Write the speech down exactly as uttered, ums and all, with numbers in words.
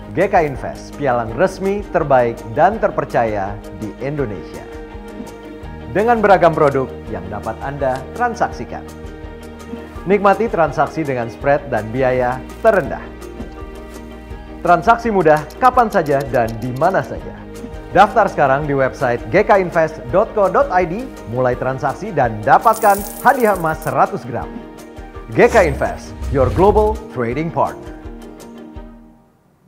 G K Invest, pialang resmi terbaik dan terpercaya di Indonesia. Dengan beragam produk yang dapat Anda transaksikan. Nikmati transaksi dengan spread dan biaya terendah. Transaksi mudah kapan saja dan di mana saja. Daftar sekarang di website g k invest dot co dot i d, mulai transaksi dan dapatkan hadiah emas seratus gram. G K Invest, your global trading partner.